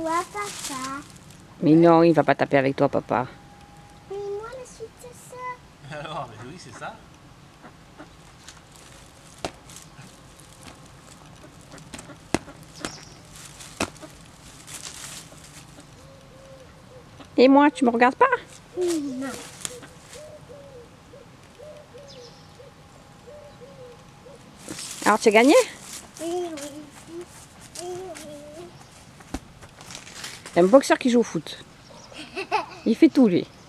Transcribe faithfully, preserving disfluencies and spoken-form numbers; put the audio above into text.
toi, papa. Mais non, il va pas taper avec toi, papa. Mais moi, la suite, c'est ça. Alors, oui, c'est ça. Et moi, tu me regardes pas? Non. Alors, tu as gagné? Oui, oui. Oui, oui. Il y a un boxeur qui joue au foot. Il fait tout, lui.